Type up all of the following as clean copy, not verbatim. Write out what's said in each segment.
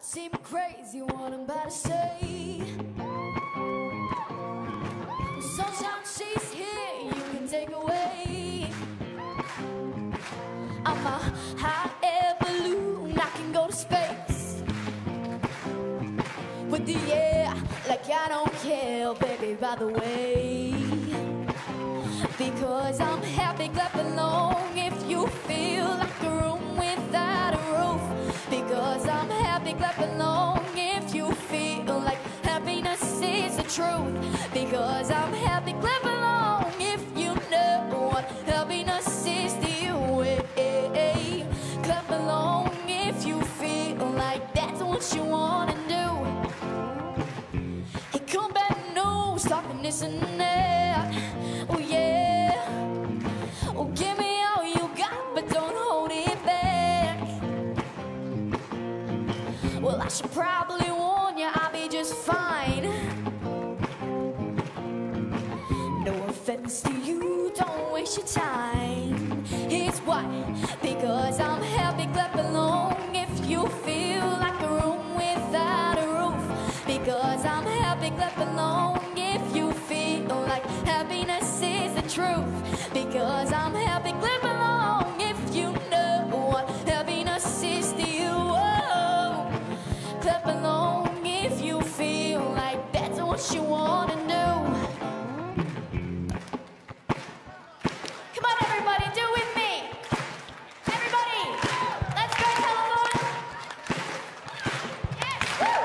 seem crazy what I'm about to say. Sunshine, she's here, you can take away. I'm a hot air balloon, I can go to space with the air, like I don't care, baby, by the way. Because I'm happy, clap along if you feel like a room without a roof. Because I'm happy, clap along if you feel like happiness is the truth. Because I'm happy, clap along if you know what happiness is to you. Clap along if you feel like that's what you wanna do. Hey, come back, no stopping this and that. Oh yeah. Oh, give me all you got, but don't hold it back. Well, I should probably warn you, I'll be just fine. No offense to you, don't waste your time. Here's why. Because I'm happy, clap along if you feel like a room without a roof. Because I'm happy, clap along if you feel like happiness is the truth. Because I'm happy, clap along if you know what happiness is to you. Oh, clap along if you feel like that's what you want to do. Come on, everybody, do it with me. Everybody, let's go, Telethon. Yes, woo!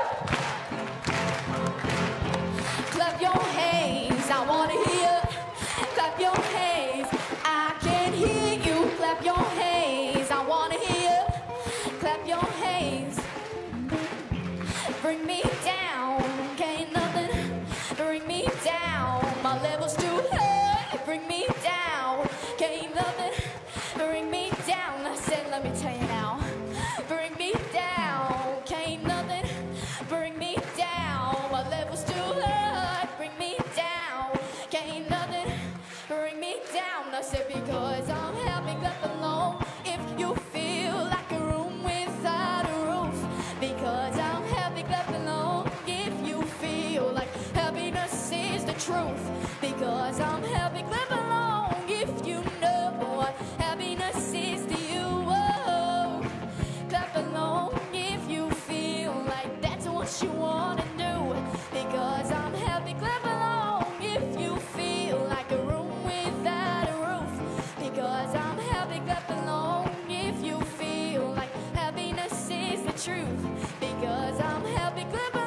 Clap your hands, I want to hear. Clap your hands, I can hear you. Clap your hands, I want to hear. Clap your hands. Bring me down, can't nothing bring me down. My level's too high, bring me down. Can't nothing bring me down. I said, let me tell you now. Bring me down, can't nothing bring me down. My level's too high, bring me down. Can't nothing bring me down. I said, because I'm happy, clap along if you feel like a room without a roof. Because I'm happy, clap along if you feel like happiness is the truth. Because I'm happy, clap along if you know what happiness is to you. Oh, clap along if you feel like that's what you want to do. Because I'm happy, clap along if you feel like a room without a roof. Because I'm happy, clap along if you feel like happiness is the truth. Because I'm happy, clap